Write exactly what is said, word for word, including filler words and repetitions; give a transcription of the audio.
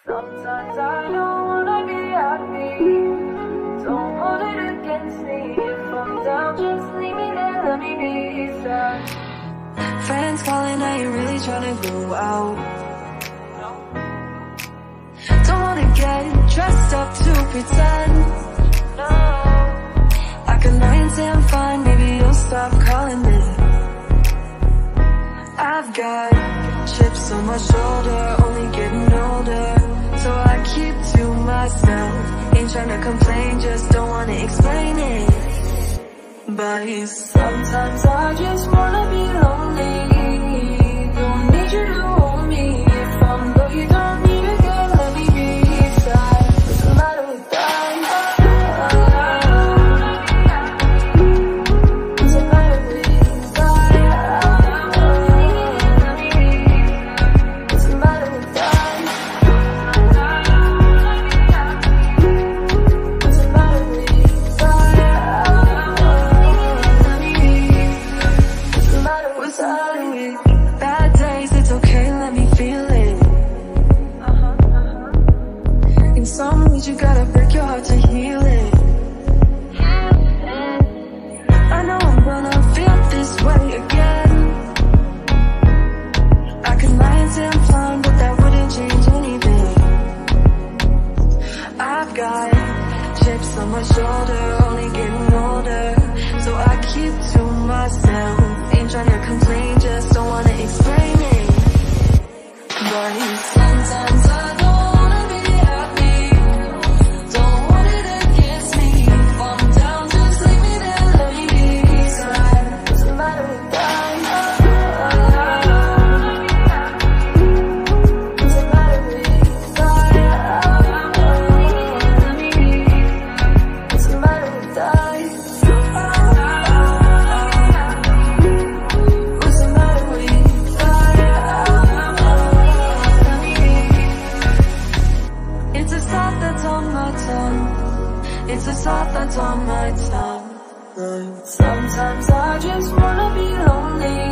Sometimes I don't wanna be happy. Don't hold it against me. If I'm down, just leave me there, let me be sad. Friends calling, I ain't really tryna go out. Don't wanna get dressed up to pretend. No, I can lie and say I'm fine, maybe you'll stop calling me. I've got chips on my shoulder, only getting older, so I keep to myself. Ain't tryna complain, just don't wanna explain it. But sometimes I just wanna be lonely. Don't need you to hold me. If I'm low, you don't need to get, let me be sad. What's the matter with that? What's the matter with that? What's the matter with that? What's the matter with that? bad days, it's okay, let me feel it. In some ways you gotta break your heart to heal it. I know I'm gonna feel this way again. I can lie and say I'm fine, but that wouldn't change anything. I've got chips on my shoulder, only getting older, so I keep to myself. Ain't tryna complain, just don't wanna explain it. But sometimes I don't wanna be happy. Don't hold it against me. If I'm down, just leave me there, let me be sad. What's the matter with that? What's the matter with that? What's the matter with that? What's the matter with that? It's a thought that's on my tongue. It's a thought that's on my tongue. Sometimes I just wanna be lonely.